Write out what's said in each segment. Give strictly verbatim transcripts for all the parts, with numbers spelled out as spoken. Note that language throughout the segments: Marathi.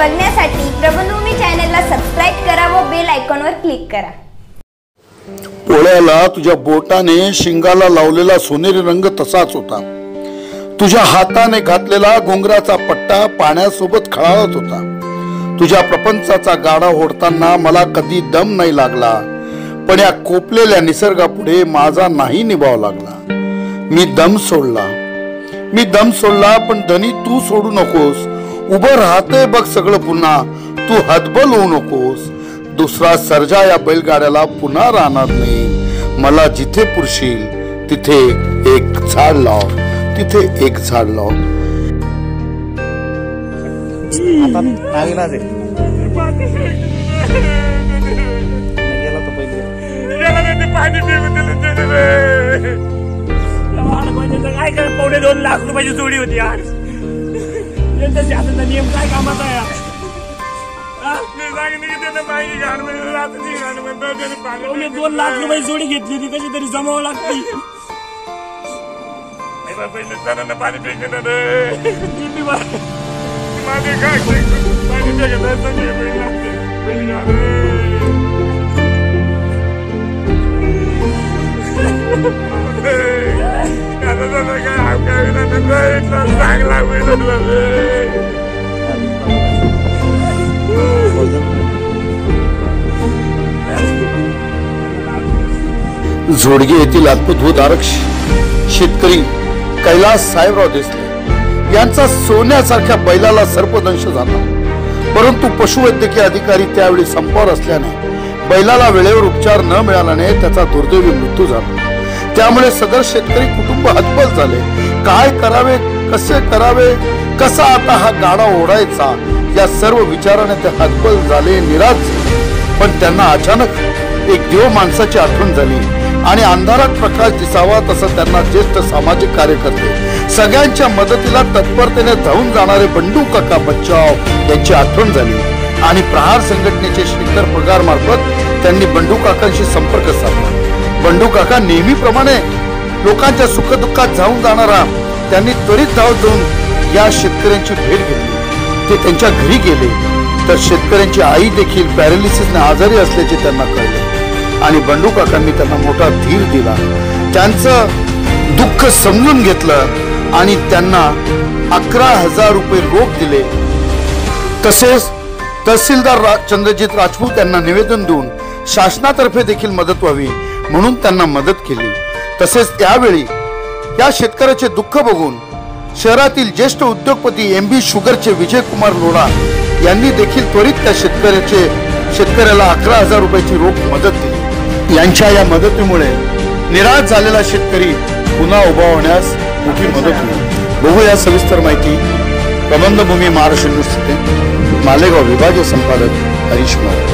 बघण्यासाठी प्रबंधभूमी चॅनलला सबस्क्राइब करा व बेल आयकॉनवर क्लिक करा। पोळ्याला तुझ्या बोटाने शिंगाला लावलेला सोनेरी रंग तसाच होता। तुझ्या हाताने घातलेला घुंगराचा पट्टा पाण्यासोबत खळाळत होता। तुझ्या प्रपंचाचा गाडा ओढताना मला कधी दम नाही लागला, पण या कोपलेल्या निसर्गापुढे माझा नाही निभाव लागला। मी दम सोडला मी दम सोडला पण धनी तू सोडू नकोस। उभं राहते बघ सगळं पुन्हा, तू हतबल होऊ नकोस। दुसरा सर्जा या बैलगाड्याला पुन्हा राहणार नाही। मला जिथे पुरशील तिथे एक झाड लाव, तिथे एक झाड लाव। आता नागला दे गेला तो पहिले गेला ते पाणी पिऊन दिलं रे। काय कर पावणे दोन लाख रुपयाची जोडी होती यार। यांच्या शासनाचा नियम काय कामाचा आहे यार? पावणे दोन लाख रुपये जोडी घेतली होती, कशी तरी जमावं लागते। पहिले पाणी फेकलं रे माझे काय पाणी झोडगे येथील अद्भुत आरक्ष शेतकरी कैलास साहेबराव देसले यांचा सोन्यासारख्या बैलाला सर्पदंश झाला, परंतु पशुवैद्यकीय अधिकारी त्यावेळी संपावर असल्याने बैलाला वेळेवर उपचार न मिळाल्याने त्याचा दुर्दैवी मृत्यू झाला। त्यामुळे सदर शेतकरी कुटुंब हतबल झाले। काय करावे, कसे करावे, कसा आता हा गाडा ओढायचा, या सर्व विचाराने ते हतबल झाले, निराश झाले। पण त्यांना अचानक एक देव माणसाची आठवण झाली आणि अंधारात प्रकाश दिसावा तसं त्यांना ज्येष्ठ सामाजिक कार्यकर्ते सगळ्यांच्या मदतीला तत्परतेने धावून जाणारे बंडू काका बच्चाव यांची आठवण झाली आणि प्रहार संघटनेचे शेखर पगार मार्फत त्यांनी बंडू काकांशी संपर्क साधला। बंडू काका नेहमीप्रमाणे लोकांच्या सुखदुःखात जाऊन जाणारा त्यांनी त्वरित धाव देऊन या शेतकऱ्यांची भेट घेतली। ते त्यांच्या घरी गेले तर शेतकऱ्यांची आई देखील पॅरालिसिसने आजारी असल्याचे त्यांना कळले आणि बंडू काकांनी त्यांना मोठा धीर दिला, त्यांचं दुःख समजून घेतलं आणि त्यांना अकरा हजार रुपये रोख दिले। तसेच तहसीलदार चंद्रजीत राजपूत यांना निवेदन देऊन शासनातर्फे देखील मदत व्हावी म्हणून त्यांना मदत केली। तसेच त्यावेळी या शेतकऱ्याचे दुःख बघून शहरातील ज्येष्ठ उद्योगपती एम बी शुगरचे विजय कुमार लोढा यांनी देखील त्वरित त्या शेतकऱ्याचे शेतकऱ्याला अकरा हजार रुपयाची रोख मदत दिली। यांच्या या मदतीमुळे निराश झालेला शेतकरी पुन्हा उभा होण्यास मोठी मदत होईल। बघूया सविस्तर माहिती प्रबंधभूमी महाराष्ट्र न्यूज मालेगाव विभागीय संपादक हरीश कुमार।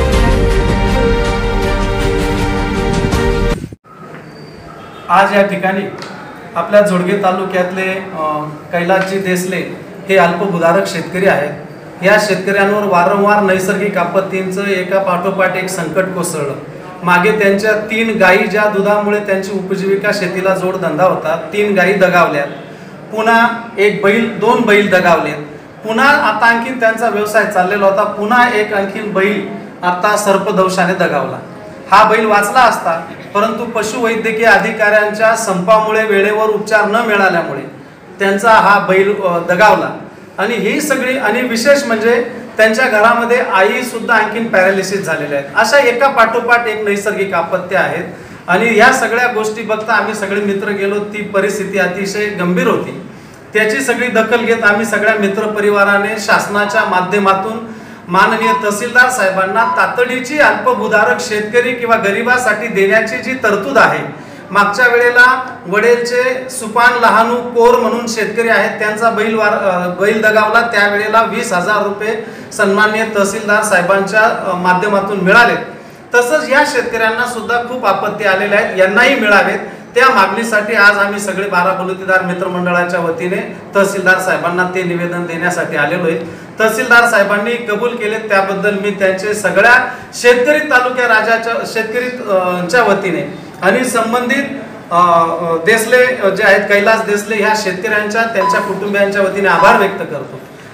आज या ठिकाणी आपल्या जोडगे तालुक्यातले कैलासजी देसले हे अल्पभूधारक शेतकरी आहेत। या शेतकऱ्यांवर वारंवार नैसर्गिक आपत्तींचं एका पाठोपाठ एक संकट कोसळलं। मागे त्यांच्या तीन गायी ज्या दुधामुळे त्यांची उपजीविका शेतीला जोडधंदा होता, तीन गायी दगावल्यात। पुन्हा एक बैल, दोन बैल दगावलेत। पुन्हा आता आणखीन त्यांचा व्यवसाय चाललेला होता, पुन्हा एक आणखीन बैल आता सर्पदंशाने दगावला। हा बैल वाचला असता, परंतु पशुवैद्यकीय अधिकाऱ्यांच्या संपामुळे वेळेवर उपचार न मिळाल्यामुळे त्यांचा हा बैल दगावला। आणि ही सगळी आणि विशेष म्हणजे त्यांच्या घरामध्ये आई सुद्धा आणखीन पॅरालिसिस झालेल्या आहेत। अशा एका पाठोपाठ एक नैसर्गिक आपत्त्या आहेत आणि या सगळ्या गोष्टी बघता आम्ही सगळे मित्र गेलो। ती परिस्थिती अतिशय गंभीर होती। त्याची सगळी दखल घेत आम्ही सगळ्या मित्र परिवाराने शासनाच्या माध्यमातून माननीय तहसीलदार साहेबांना तातडीची अल्पभूधारक शेतकरी किंवा गरिबासाठी देण्याची जी तरतूद आहे, मागच्या वेळेला वडेलचे सुपान लहानू कोर म्हणून शेतकरी आहेत, त्यांचा बैल वार बैल दगावला, त्यावेळेला वीस हजार रुपये सन्माननीय तहसीलदार साहेबांच्या माध्यमातून मिळाले। तसंच या शेतकऱ्यांना सुद्धा खूप आपत्ती आलेल्या आहेत, यांनाही मिळावेत। त्या मागणीसाठी आज आम्ही सगळे बारा बलुतेदार मित्रमंडळाच्या वतीने तहसीलदार साहेबांना ते निवेदन देण्यासाठी आलेलो आहे। तहसीलदार साहेबांनी कबूल केले, त्याबद्दल मी त्यांचे सगळ्या शेतकरी तालुक्या राजाच्या शेतकरीच्या वतीने आणि संबंधित देसले जे आहेत कैलास देसले ह्या शेतकऱ्यांच्या त्यांच्या कुटुंबियांच्या वतीने आभार व्यक्त करतो।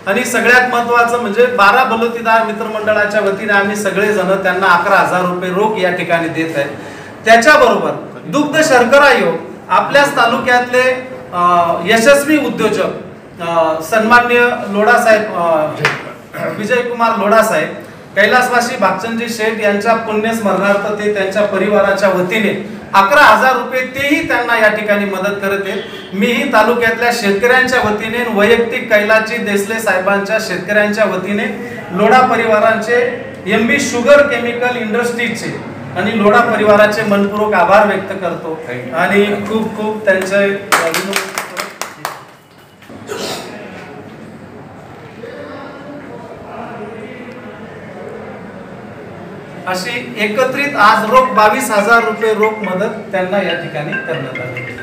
आणि सगळ्यात महत्वाचं म्हणजे बारा बलुतेदार मित्रमंडळाच्या वतीने आम्ही सगळेजण त्यांना अकरा हजार रुपये रोख या ठिकाणी देत आहे. त्याच्याबरोबर दुग्ध शर्करा योग आपल्याच तालुक्यातले यशस्वी उद्योजक सन्माननीय लोढासाहेब विजयकुमार लोढासाहेब कैलासवासी भागचंदजी शेठ यांच्या पुण्यस्मरणार्थ ते त्यांच्या परिवाराच्या वतीने अकरा हजार रुपये तेही त्यांना या ठिकाणी मदत करत आहेत. मीही तालुक्यातल्या शेतकऱ्यांच्या वतीने वैयक्तिक कैलासजी देसले साहेबांच्या शेतकऱ्यांच्या वतीने लोढा परिवारांचे एम बी शुगर केमिकल इंडस्ट्रीजचे आणि लोढा परिवाराचे मनपूर्वक आभार व्यक्त करतो आणि खूप खूप त्यांचे अशी एकत्रित आज रोख बावीस हजार रुपये रोख मदत त्यांना या ठिकाणी करण्यात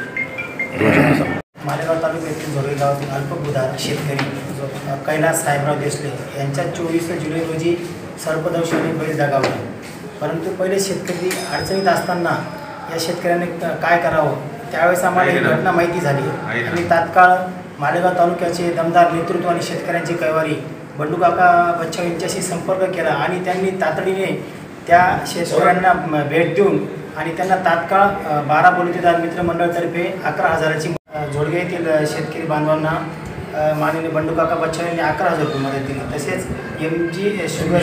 आली. मालेगाव तालुक्यातील झोडगे गावातील अल्पभूधारक शेतकरी कैलास साहेबराव देसले यांच्या चोवीस जुलै रोजी सर्पदंशाने बळी दगावला. परंतु पहिले शेतकरी अडचणीत असताना या शेतकऱ्याने काय करावं त्यावेळेस आम्हाला ही घटना माहिती झाली आणि तात्काळ मालेगाव तालुक्याचे दमदार नेतृत्व आणि शेतकऱ्यांचे कैवारी बंडूकाका बच्चाव यांच्याशी संपर्क केला आणि त्यांनी तातडीने त्या शेतकऱ्यांना भेट देऊन आणि त्यांना तात्काळ बारा बलुतेदार मित्रमंडळातर्फे अकरा हजाराची झोडगे येथील शेतकरी बांधवांना माननीय बंडूकाका बच्चाव यांनी अकरा हजार रुपये मदत दिली. तसेच M G sugar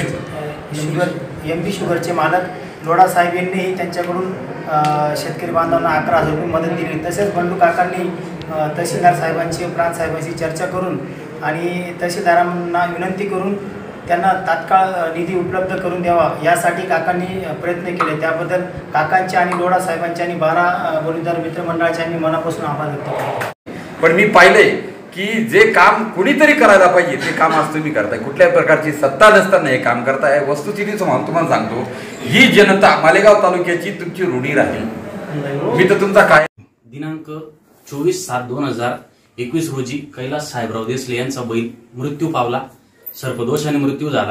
sugar M B शुगरचे मालक लोढा साहेब यांनीही त्यांच्याकडून शेतकरी बांधवांना अकरा हजार रुपये मदत दिली. तसेच बंडूकाकांनी तहसीलदार साहेबांची प्रांत साहेबांशी चर्चा करून आणि तहसीलदारांना विनंती करून त्यांना तात्काळ निधी उपलब्ध करून द्यावा यासाठी काकांनी प्रयत्न केले. त्याबद्दल काकांचे आणि लोढा साहेबांचे आणि बारा बलुतेदार मित्रमंडळाचे आम्ही मनापासून आभार व्यक्त करतो. पण मी पाहिलंय की जे काम कुणीतरी करायला पाहिजे ते काम आज तुम्ही करताय. कुठल्याही प्रकारची सत्ता नसताना हे काम करताय. वस्तुस्थिती तुम्हाला सांगतो ही जनता मालेगाव तालुक्याची तुमची ऋणी राहील. मी तर तुमचा काय दिनांक चोवीस सात दोन हजार एकवीस रोजी कैलास साहेबराव देसले यांचा बैल मृत्यू पावला. सर्पदोषाने मृत्यू झाला.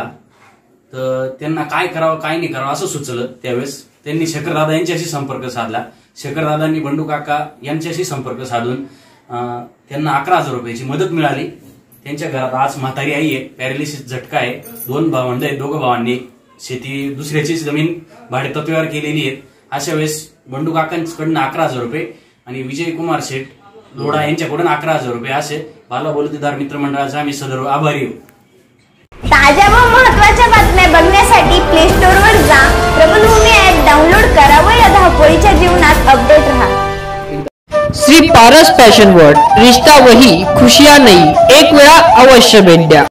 तर त्यांना काय करावं काय नाही करावं असं सुचलं. त्यावेळेस त्यांनी शेखरदादा यांच्याशी संपर्क साधला. शेखरदादांनी बंडूकाका यांच्याशी संपर्क साधून त्यांना अकरा हजार रुपयाची मदत मिळाली. त्यांच्या घरात आज म्हातारी आई आहे, पॅरालिसिस झटका आहे, दोन भावंड आहेत, दोघं भावांनी शेती दुसऱ्याची जमीन भाडे तत्वावर केलेली आहे. अशा वेळेस बंडूकाकांकडून अकरा हजार रुपये आणि विजयकुमार शेठ लोढा यांच्याकडून अकरा हजार रुपये असे बाला बलुतेदार मित्रमंडळाचा आम्ही सदर आभारी आहोत. ताज्या व महत्त्वाच्या बातम्या बघण्यासाठी प्ले स्टोअर वर जा, प्रबलभूमी ऍप डाउनलोड करा व या धावपळीच्या जीवनात अपडेट रहा. श्री पारस फॅशन वर्ल्ड, रिश्ता वही खुशियां नहीं, एक वेळा अवश्य भेट द्या.